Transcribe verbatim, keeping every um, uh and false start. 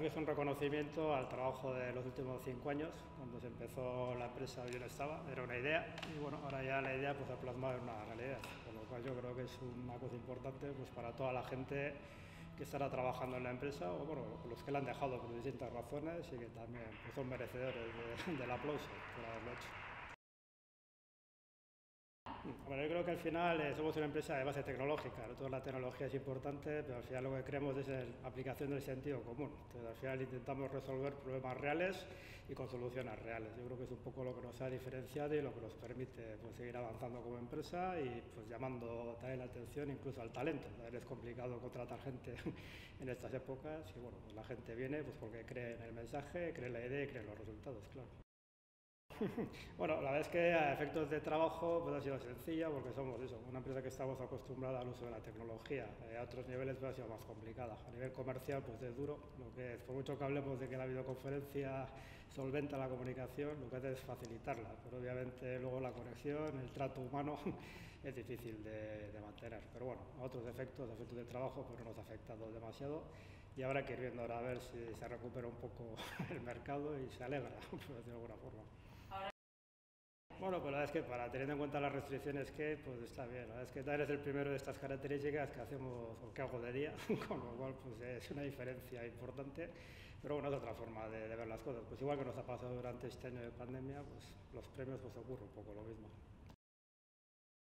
verdad es que es un reconocimiento al trabajo de los últimos cinco años. Cuando se empezó la empresa yo no estaba, era una idea y bueno, ahora ya la idea pues se ha plasmado en una realidad, con lo cual yo creo que es una cosa importante pues para toda la gente que estará trabajando en la empresa o bueno, los que la han dejado por distintas razones y que también pues, son merecedores de, del aplauso por haberlo hecho. Bueno, yo creo que al final eh, somos una empresa de base tecnológica, ¿no? Toda la tecnología es importante, pero al final lo que creemos es la aplicación del sentido común. Entonces, al final intentamos resolver problemas reales y con soluciones reales. Yo creo que es un poco lo que nos ha diferenciado y lo que nos permite pues, seguir avanzando como empresa y pues, llamando también la atención incluso al talento. También es complicado contratar gente en estas épocas y bueno, pues la gente viene pues, porque cree en el mensaje, cree en la idea y cree en los resultados, claro. Bueno, la verdad es que a efectos de trabajo pues ha sido sencilla porque somos eso, una empresa que estamos acostumbrada al uso de la tecnología. Eh, a otros niveles pues, ha sido más complicada. A nivel comercial pues es duro, lo que es, por mucho que hablemos de que la videoconferencia solventa la comunicación, lo que hace es facilitarla, pero obviamente luego la conexión, el trato humano es difícil de, de mantener. Pero bueno, a otros efectos, a efectos de trabajo pues no nos ha afectado demasiado y habrá que ir viendo ahora a ver si se recupera un poco el mercado y se alegra, por decirlo de alguna forma. Bueno, pues la verdad es que para teniendo en cuenta las restricciones que pues está bien. La verdad es que tal es el primero de estas características que hacemos o que hago de día, con lo cual pues es una diferencia importante, pero bueno, es otra forma de, de ver las cosas. Pues igual que nos ha pasado durante este año de pandemia, pues los premios pues ocurre un poco lo mismo.